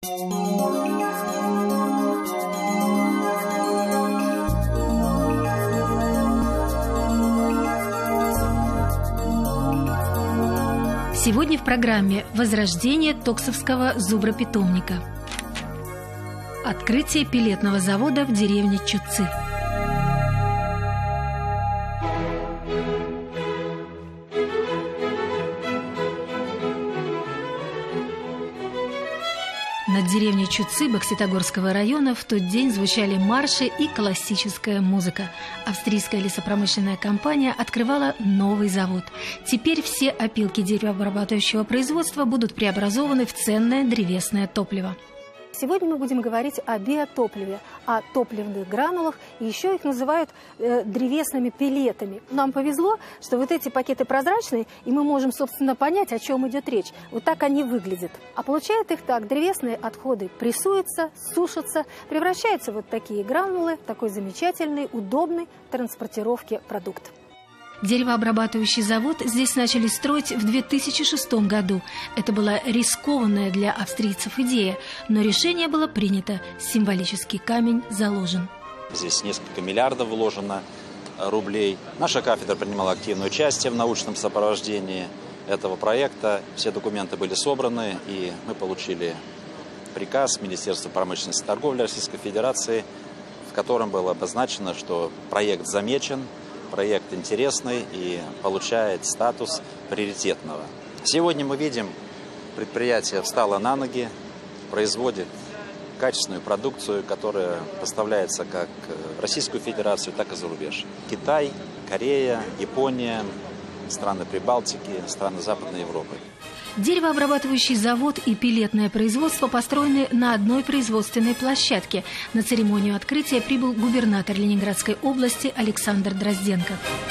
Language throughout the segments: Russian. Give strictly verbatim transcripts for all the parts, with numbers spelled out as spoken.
Сегодня в программе «Возрождение Токсовского зубропитомника». Открытие пелетного завода в деревне Чудцы. Над деревней Чудцы Бокситогорского района в тот день звучали марши и классическая музыка. Австрийская лесопромышленная компания открывала новый завод. Теперь все опилки деревообрабатывающего производства будут преобразованы в ценное древесное топливо. Сегодня мы будем говорить о биотопливе, о топливных гранулах, и еще их называют э, древесными пеллетами. Нам повезло, что вот эти пакеты прозрачные, и мы можем, собственно, понять, о чем идет речь. Вот так они выглядят. А получают их так: древесные отходы прессуются, сушатся, превращаются в вот такие гранулы, в такой замечательный, удобный транспортировке продукт. Деревообрабатывающий завод здесь начали строить в две тысячи шестом году. Это была рискованная для австрийцев идея, но решение было принято. Символический камень заложен. Здесь несколько миллиардов вложено рублей. Наша кафедра принимала активное участие в научном сопровождении этого проекта. Все документы были собраны, и мы получили приказ Министерства промышленности и торговли Российской Федерации, в котором было обозначено, что проект замечен, проект интересный и получает статус приоритетного. Сегодня мы видим, предприятие встало на ноги, производит качественную продукцию, которая поставляется как в Российскую Федерацию, так и за рубеж. Китай, Корея, Япония, страны Прибалтики, страны Западной Европы. Деревообрабатывающий завод и пеллетное производство построены на одной производственной площадке. На церемонию открытия прибыл губернатор Ленинградской области Александр Дрозденко.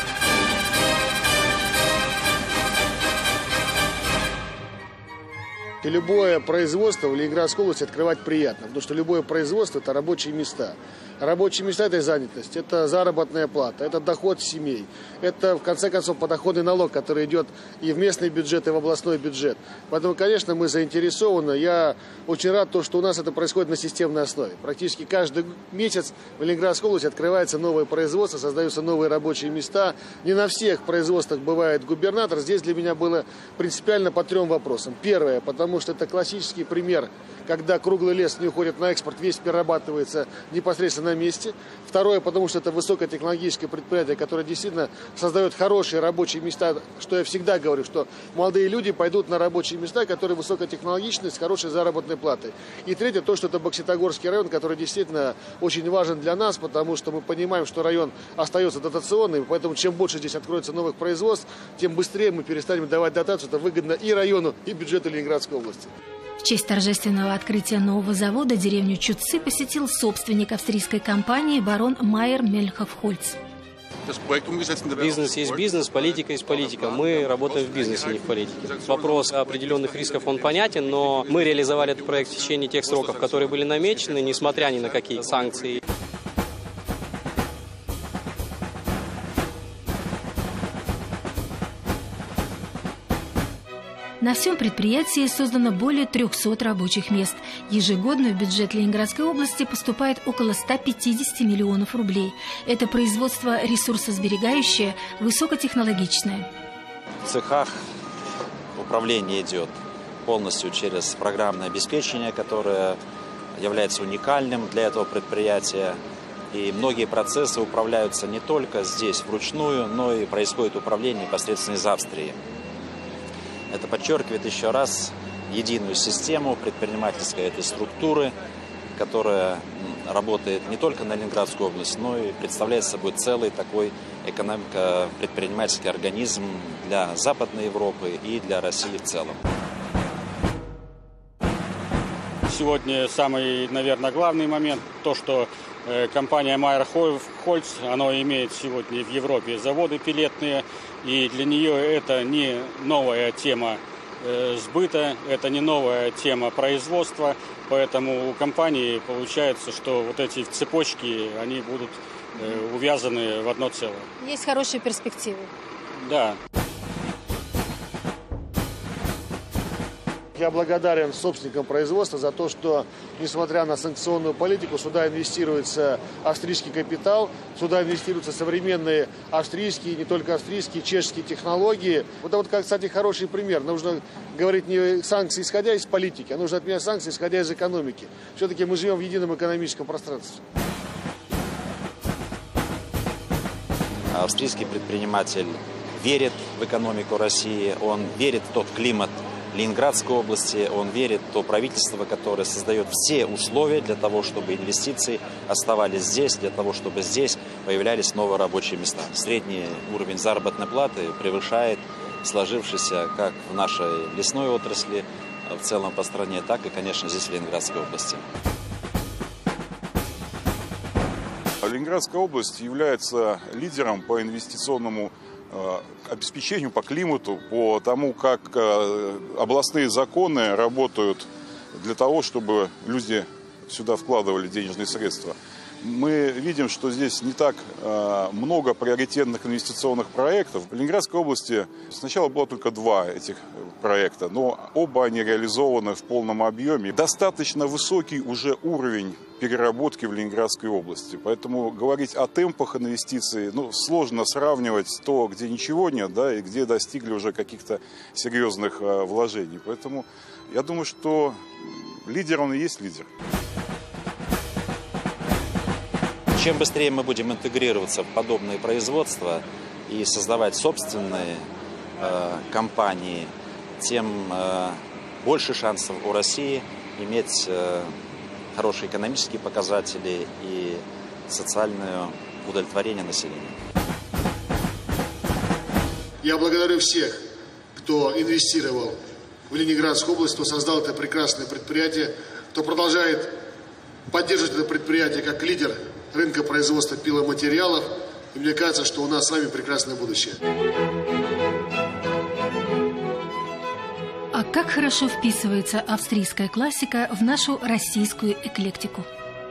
И любое производство в Ленинградской области открывать приятно, потому что любое производство – это рабочие места. Рабочие места – это занятость, это заработная плата, это доход семей, это, в конце концов, подоходный налог, который идет и в местный бюджет, и в областной бюджет. Поэтому, конечно, мы заинтересованы. Я очень рад, что у нас это происходит на системной основе. Практически каждый месяц в Ленинградской области открывается новое производство, создаются новые рабочие места. Не на всех производствах бывает губернатор. Здесь для меня было принципиально по трем вопросам. Первое, потому что это классический пример, когда круглый лес не уходит на экспорт, весь перерабатывается непосредственно на месте. Второе, потому что это высокотехнологическое предприятие, которое действительно создает хорошие рабочие места, что я всегда говорю, что молодые люди пойдут на рабочие места, которые высокотехнологичны, с хорошей заработной платой. И третье, то, что это Бокситогорский район, который действительно очень важен для нас, потому что мы понимаем, что район остается дотационным, поэтому чем больше здесь откроется новых производств, тем быстрее мы перестанем давать дотацию. Это выгодно и району, и бюджету Ленинградской области. В честь торжественного открытия нового завода деревню Чудцы посетил собственник австрийской компании барон Майер Мельхоф-Хольц. Бизнес есть бизнес, политика есть политика. Мы работаем в бизнесе, не в политике. Вопрос определенных рисков, он понятен, но мы реализовали этот проект в течение тех сроков, которые были намечены, несмотря ни на какие санкции. На всем предприятии создано более трёхсот рабочих мест. Ежегодно в бюджет Ленинградской области поступает около ста пятидесяти миллионов рублей. Это производство ресурсосберегающее, высокотехнологичное. В цехах управление идет полностью через программное обеспечение, которое является уникальным для этого предприятия. И многие процессы управляются не только здесь вручную, но и происходит управление непосредственно из Австрии. Это подчеркивает еще раз единую систему предпринимательской этой структуры, которая работает не только на Ленинградскую область, но и представляет собой целый такой экономико-предпринимательский организм для Западной Европы и для России в целом. Сегодня самый, наверное, главный момент, то, что компания Майер-Хольц, она имеет сегодня в Европе заводы пеллетные, и для нее это не новая тема сбыта, это не новая тема производства, поэтому у компании получается, что вот эти цепочки, они будут увязаны в одно целое. Есть хорошие перспективы. Да. Я благодарен собственникам производства за то, что, несмотря на санкционную политику, сюда инвестируется австрийский капитал, сюда инвестируются современные австрийские, не только австрийские, чешские технологии. Вот это, вот, кстати, хороший пример. Нужно говорить не санкции, исходя из политики, а нужно отменять санкции, исходя из экономики. Все-таки мы живем в едином экономическом пространстве. Австрийский предприниматель верит в экономику России, он верит в тот климат Ленинградской области, он верит в то правительство, которое создает все условия для того, чтобы инвестиции оставались здесь, для того, чтобы здесь появлялись новые рабочие места. Средний уровень заработной платы превышает сложившийся как в нашей лесной отрасли, в целом по стране, так и, конечно, здесь, в Ленинградской области. Ленинградская область является лидером по инвестиционному обеспечению, по климату, по тому, как областные законы работают для того, чтобы люди сюда вкладывали денежные средства. Мы видим, что здесь не так много приоритетных инвестиционных проектов. В Ленинградской области сначала было только два этих проекта, но оба они реализованы в полном объеме. Достаточно высокий уже уровень переработки в Ленинградской области. Поэтому говорить о темпах инвестиций, ну, сложно сравнивать то, где ничего нет, да, и где достигли уже каких-то серьезных э, вложений. Поэтому я думаю, что лидер он и есть лидер. Чем быстрее мы будем интегрироваться в подобные производства и создавать собственные э, компании, тем э, больше шансов у России иметь э, хорошие экономические показатели и социальное удовлетворение населения. Я благодарю всех, кто инвестировал в Ленинградскую область, кто создал это прекрасное предприятие, кто продолжает поддерживать это предприятие как лидер рынка производства пиломатериалов. И мне кажется, что у нас с вами прекрасное будущее. А как хорошо вписывается австрийская классика в нашу российскую эклектику.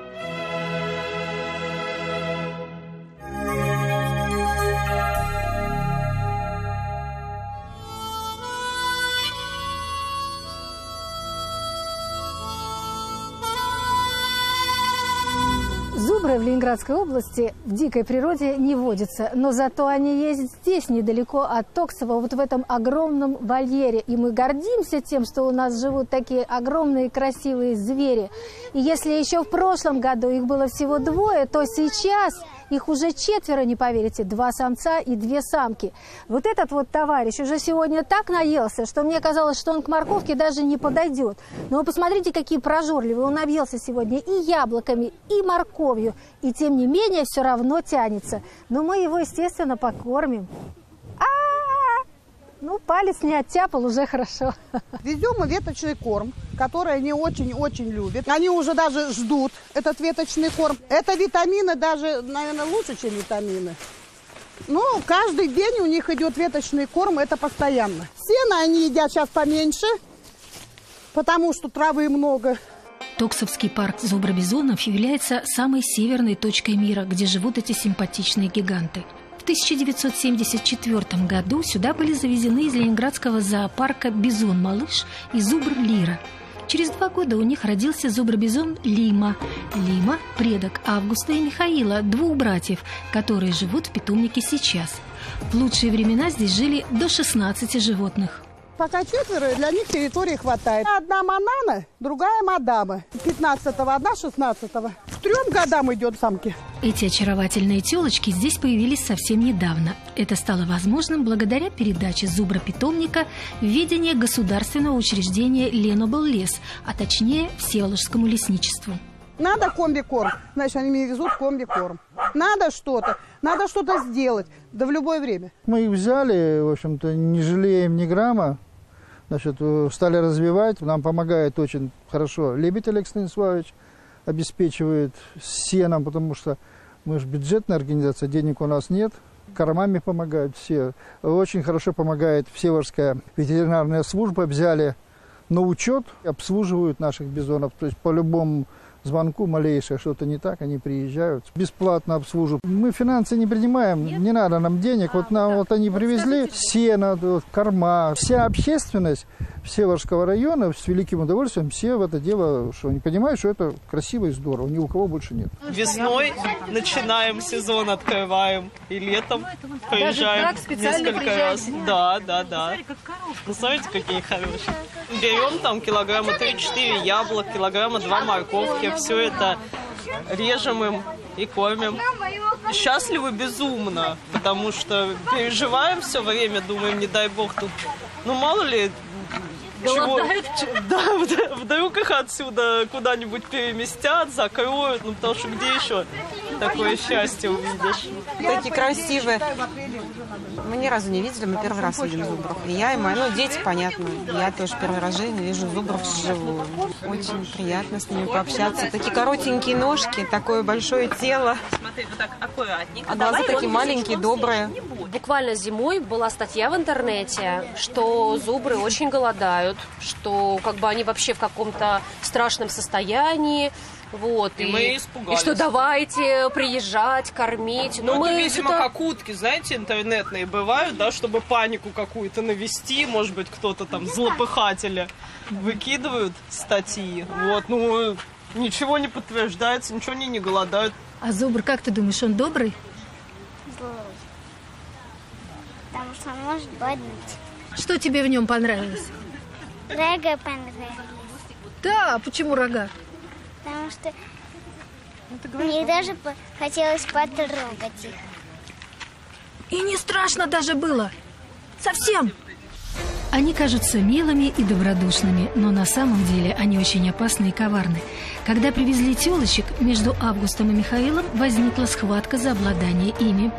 Зубры в Ленинградской области в дикой природе не водятся, но зато они есть здесь, недалеко от Токсова, вот в этом огромном вольере. И мы гордимся тем, что у нас живут такие огромные красивые звери. И если еще в прошлом году их было всего двое, то сейчас их уже четверо, не поверите, два самца и две самки. Вот этот вот товарищ уже сегодня так наелся, что мне казалось, что он к морковке даже не подойдет. Но вы посмотрите, какие прожорливые. Он объелся сегодня и яблоками, и морковью. И тем не менее все равно тянется. Но мы его, естественно, покормим. А-а-а! Ну, палец не оттяпал, уже хорошо. Везем мы веточный корм, который они очень-очень любят. Они уже даже ждут этот веточный корм. Это витамины даже, наверное, лучше, чем витамины. Ну, каждый день у них идет веточный корм, это постоянно. Сено они едят сейчас поменьше, потому что травы много. Токсовский парк зубробизонов является самой северной точкой мира, где живут эти симпатичные гиганты. В тысяча девятьсот семьдесят четвёртом году сюда были завезены из ленинградского зоопарка бизон-малыш и зубр Лира. Через два года у них родился зубробизон Лима. Лима – предок Августа и Михаила, двух братьев, которые живут в питомнике сейчас. В лучшие времена здесь жили до шестнадцати животных. Пока четверо, для них территории хватает. Одна манана, другая мадама. пятнадцатого одна, шестнадцатого. К трем годам идет самки. Эти очаровательные телочки здесь появились совсем недавно. Это стало возможным благодаря передаче зубропитомника в ведение государственного учреждения «Ленобллес», а точнее Всеволожскому лесничеству. Надо комбикорм, значит, они мне везут комбикорм. Надо что-то, надо что-то сделать, да в любое время. Мы их взяли, в общем-то, не жалеем ни грамма, значит, стали развивать. Нам помогает очень хорошо Лебедь Олег Станиславович, обеспечивает сеном, потому что мы же бюджетная организация, денег у нас нет. Кормами помогают все. Очень хорошо помогает Всеволожская ветеринарная служба. Взяли на учет, обслуживают наших бизонов. То есть по любому звонку малейшее что-то не так, они приезжают, бесплатно обслуживают. Мы финансы не принимаем, Нет? не надо нам денег. Вот нам вот они привезли сено, вот, корма. Вся общественность Всеволожского района с великим удовольствием все в это дело, что они понимают, что это красиво и здорово, ни у кого больше нет. Весной начинаем сезон, открываем, и летом приезжаем несколько раз. Да, да, да. Ну, смотрите, какие хорошие. Берем там килограмма три-четыре яблок, килограмма два морковки, все это режем им и кормим. Счастливы безумно, потому что переживаем все время, думаем, не дай бог тут, ну мало ли, чего, да, вдруг их отсюда куда-нибудь переместят, закроют, ну потому что где еще такое счастье увидишь? Такие красивые. Мы ни разу не видели, мы первый раз видим зубров. И я, и мои, ну, дети, понятно. Я тоже первый раз в жизни вижу зубров вживую. Очень приятно с ними пообщаться. Такие коротенькие ножки, такое большое тело. Смотри, вот так аккуратненько. А глаза такие маленькие, добрые. Буквально зимой была статья в интернете, что зубры очень голодают, что как бы они вообще в каком-то страшном состоянии. Вот, и, и мы испугались. И что давайте приезжать, кормить. Но ну, мы, мы видимо, как утки, знаете, интернетные бывают, да, чтобы панику какую-то навести, может быть, кто-то там злопыхатели выкидывают статьи. Вот, ну, ничего не подтверждается, ничего они не голодают. А зубр, как ты думаешь, он добрый? Злой. Потому что он может боднуть. Что тебе в нем понравилось? Рога понравились. Да, почему рога? Потому что мне даже хотелось потрогать их. И не страшно даже было. Совсем. Они кажутся милыми и добродушными, но на самом деле они очень опасны и коварны. Когда привезли тёлочек, между Августом и Михаилом возникла схватка за обладание ими.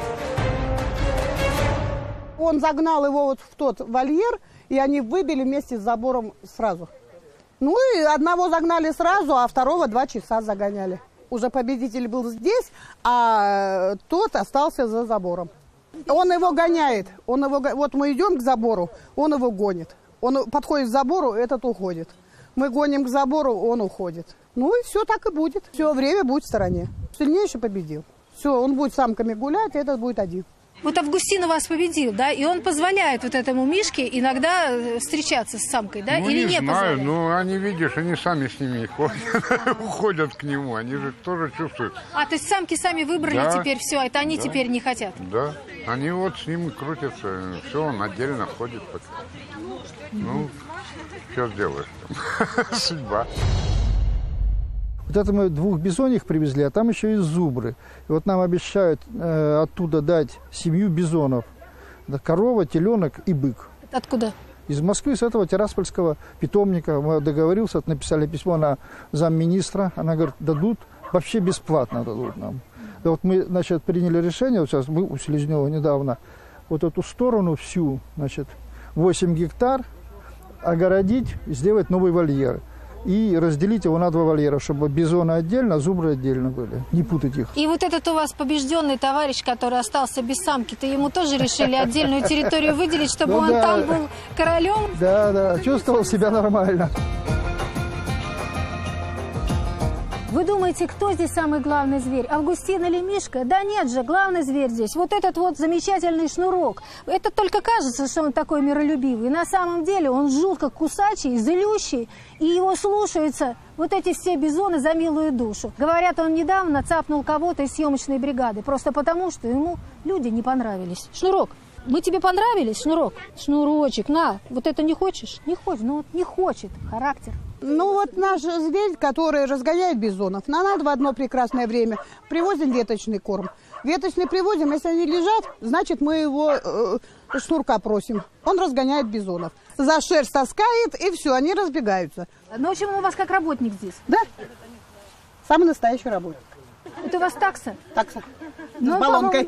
Он загнал его вот в тот вольер, и они выбили вместе с забором сразу. Ну и одного загнали сразу, а второго два часа загоняли. Уже победитель был здесь, а тот остался за забором. Он его гоняет. Он его, вот мы идем к забору, он его гонит. Он подходит к забору, этот уходит. Мы гоним к забору, он уходит. Ну и все так и будет. Все время будет в стороне. Сильнейший победил. Все, он будет с самками гулять, этот будет один. Вот Августин вас победил, да, и он позволяет вот этому Мишке иногда встречаться с самкой, да, ну, или не, не знаю, позволяет? Ну, они, видишь, они сами с ними ходят, уходят к нему, они же тоже чувствуют. А, то есть самки сами выбрали да, теперь все, это они да, теперь не хотят? Да, они вот с ним крутятся, все, он отдельно ходит. Ну, что сделаешь, судьба. Вот это мы двух бизоньих привезли, а там еще и зубры. И вот нам обещают э, оттуда дать семью бизонов. Это корова, теленок и бык. Откуда? Из Москвы, с этого Тираспольского питомника. Мы договорился, написали письмо на замминистра. Она говорит, дадут, вообще бесплатно дадут нам. И вот мы, значит, приняли решение, вот сейчас мы у Селезнева недавно, вот эту сторону всю, значит, восемь гектар огородить, сделать новый вольер. И разделить его на два вольера, чтобы бизоны отдельно, а зубры отдельно были. Не путать их. И вот этот у вас побежденный товарищ, который остался без самки-то, ему тоже решили отдельную территорию выделить, чтобы он там был королем? Да, да, чувствовал себя нормально. Вы думаете, кто здесь самый главный зверь? Августин или Мишка? Да нет же, главный зверь здесь. Вот этот вот замечательный Шнурок. Это только кажется, что он такой миролюбивый. На самом деле он жутко кусачий, злющий. И его слушаются вот эти все бизоны за милую душу. Говорят, он недавно цапнул кого-то из съемочной бригады. Просто потому, что ему люди не понравились. Шнурок, мы тебе понравились, Шнурок? Шнурочек, на, вот это не хочешь? Не хочешь, ну вот не хочет, характер. Ну вот наш зверь, который разгоняет бизонов, на надо в одно прекрасное время привозим веточный корм. Веточный привозим, если они лежат, значит мы его э, Шнурка просим. Он разгоняет бизонов. За шерсть таскает, и все, они разбегаются. Ну, в общем, он у вас как работник здесь? Да, самый настоящий работник. Это у вас такса? Такса, ну, с баллонкой.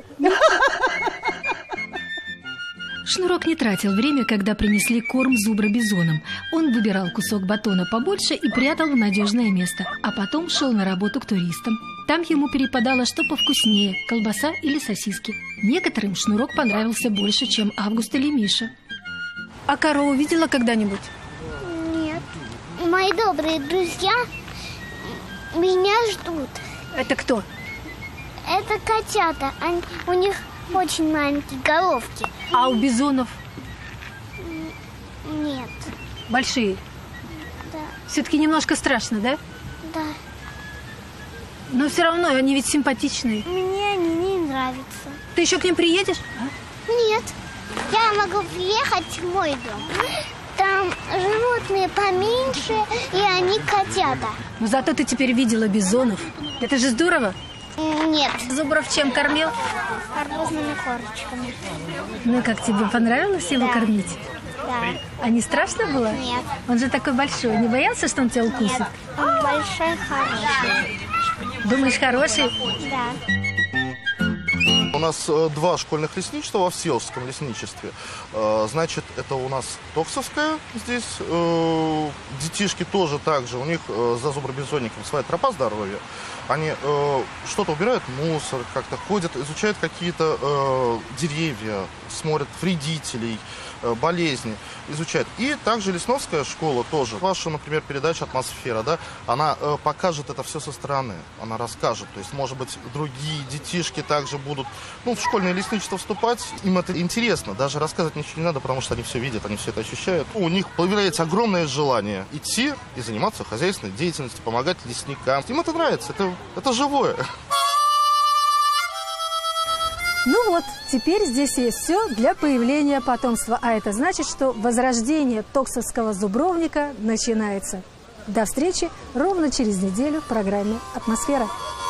Шнурок не тратил время, когда принесли корм зубра-бизонам. Он выбирал кусок батона побольше и прятал в надежное место, а потом шел на работу к туристам. Там ему перепадало что повкуснее – колбаса или сосиски. Некоторым Шнурок понравился больше, чем Август или Миша. А корову видела когда-нибудь? Нет. Мои добрые друзья Меня ждут. Это кто? Это котята. Они, у них очень маленькие головки. А у бизонов? Нет. Большие? Да. Все-таки немножко страшно, да? Да. Но все равно они ведь симпатичные. Мне они не нравятся. Ты еще к ним приедешь? Нет. Я могу приехать в мой дом. Там животные поменьше, и они котята. Но зато ты теперь видела бизонов. Это же здорово. Нет. Зубров чем кормил? Арбузными корочками. Ну, как тебе понравилось его Да. кормить? Да. А не страшно было? Нет. Он же такой большой. Не боялся, что он тебя укусит? Нет. Он большой, хороший. Думаешь, хороший? Да. У нас э, два школьных лесничества во Всеволожском лесничестве. Э, значит, это у нас Токсовская здесь. Э, детишки тоже так же. У них э, за зубробизонником своя тропа здоровья. Они э, что-то убирают, мусор, как-то ходят, изучают какие-то э, деревья, смотрят вредителей, э, болезни, изучают. И также Лесновская школа тоже. Ваша, например, передача «Атмосфера», да, она э, покажет это все со стороны, она расскажет. То есть, может быть, другие детишки также будут, ну, в школьное лесничество вступать. Им это интересно, даже рассказывать ничего не надо, потому что они все видят, они все это ощущают. У них появляется огромное желание идти и заниматься хозяйственной деятельностью, помогать лесникам. Им это нравится, это, это живое. Ну вот, теперь здесь есть все для появления потомства. А это значит, что возрождение токсовского зубровника начинается. До встречи ровно через неделю в программе «Атмосфера».